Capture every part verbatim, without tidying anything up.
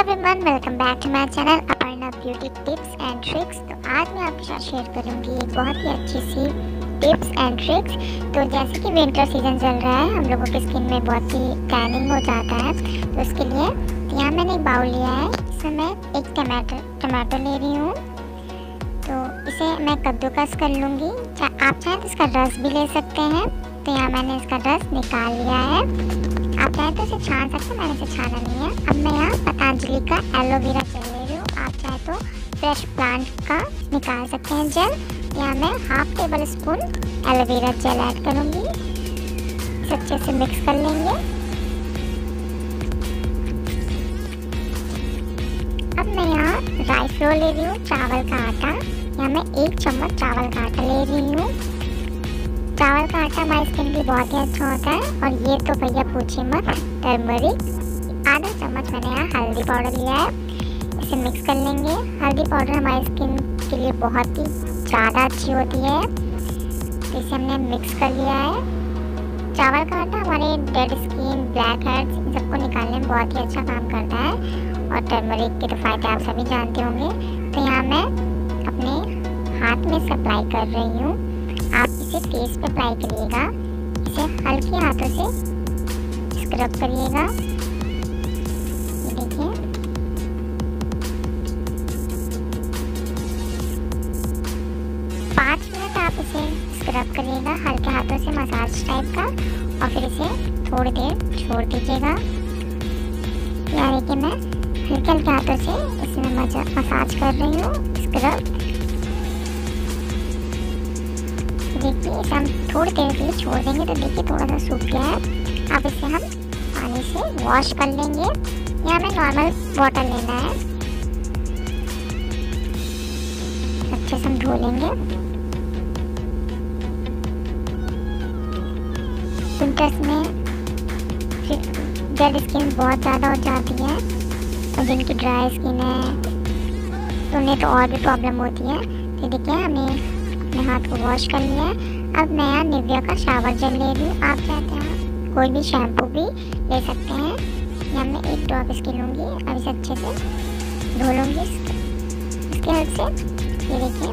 Everyone, welcome back to my channel Aparna beauty tips and tricks. तो आज मैं आपके साथ शेयर करूंगी एक बहुत ही अच्छी सी टिप्स एंड ट्रिक्स। तो जैसे कि विंटर सीजन चल रहा है, हम लोगों की स्किन में बहुत ही टैनिंग हो जाता है। तो उसके लिए तो यहाँ मैंने एक बाउल लिया है, इसमें मैं एक टमाटर टमाटो ले रही हूँ। तो इसे मैं कद्दूकस कर लूँगी। आप चाहें तो इसका रस भी ले सकते हैं। तो यहाँ मैंने इसका रस निकाल लिया है। आप चाहें तो इसे छान सकते हैं, मैंने इसे छाना नहीं है। अब मैं यहाँ पतंजलि का एलोवेरा जेल ले रही हूँ। आप चाहें तो फ्रेश प्लांट का निकाल सकते हैं जेल। यहाँ मैं half tablespoon aloe vera gel add करूँगी। इसे अच्छे से मिक्स कर लेंगे। अब मैं यहाँ राइस फ्लोर ले रही हूँ, चावल का आटा। यहाँ मैं एक चम्मच चावल का आटा ले रही हूँ। चावल का आटा हमारी स्किन के लिए बहुत ही अच्छा होता है। और ये तो भैया पूछिए मत, टर्मरिक आधा चम्मच मैंने यहाँ हल्दी पाउडर लिया है। इसे मिक्स कर लेंगे। हल्दी पाउडर हमारी स्किन के लिए बहुत ही ज़्यादा अच्छी होती है। तो इसे हमने मिक्स कर लिया है। चावल का आटा हमारे डेड स्किन, ब्लैक हेड्स, इन सबको निकालने में बहुत ही अच्छा काम करता है। और टर्मरिक के तो फायदे आप सभी जानते होंगे। तो यहाँ मैं अपने हाथ में अप्लाई कर रही हूँ। आप इसे फेस पे अप्लाई करिएगा। इसे हल्के हाथों से स्क्रब करिएगा। ये देखिए, पाँच मिनट आप इसे स्क्रब करिएगा हल्के हाथों से, मसाज टाइप का। और फिर इसे थोड़ी देर छोड़ दीजिएगा। यहाँ देखिए, मैं हल्के हल्के हाथों से इसमें मसाज कर रही हूँ, स्क्रब। देखिए, इसे हम थोड़ी देर के लिए छोड़ देंगे। तो देखिए, थोड़ा सा सूख गया है। अब इसे हम पानी से वॉश कर लेंगे। यहाँ हमें नॉर्मल वाटर लेना है। अच्छे से हम धो लेंगे। विंटर्स में डेड स्किन बहुत ज़्यादा हो जाती है, और जिनकी ड्राई स्किन है तो उन्हें तो और भी प्रॉब्लम होती है। तो देखिए, हमने अपने हाथ को वॉश कर लिया है। अब मैं यहाँ निविया का शावर जेल ले रही हूँ। आप चाहते हैं कोई भी शैम्पू भी ले सकते हैं। यहाँ मैं एक ड्रॉप इसकी लूँगी और इसे अच्छे से धो लूँगी इसके हेल्प से। ये देखिए,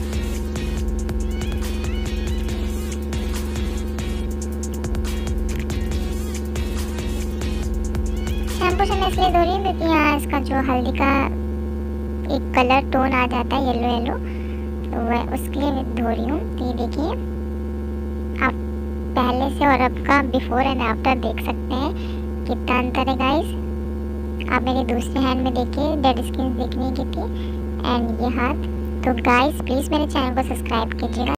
शैम्पू से मैं इसलिए धो रही हूँ क्योंकि यहाँ इसका जो हल्दी का एक कलर टोन आ जाता है, येलो येलो, तो वह उसके लिए धो रही हूँ। तो ये देखिए, आप पहले से और अब का बिफोर एंड आफ्टर देख सकते हैं कितना अंतर है गाइस। आप मेरी दूसरी हैंड में देखिए, डेड स्किन दिखने की थी, एंड ये हाथ। तो गाइस, प्लीज़ मेरे चैनल को सब्सक्राइब कीजिएगा।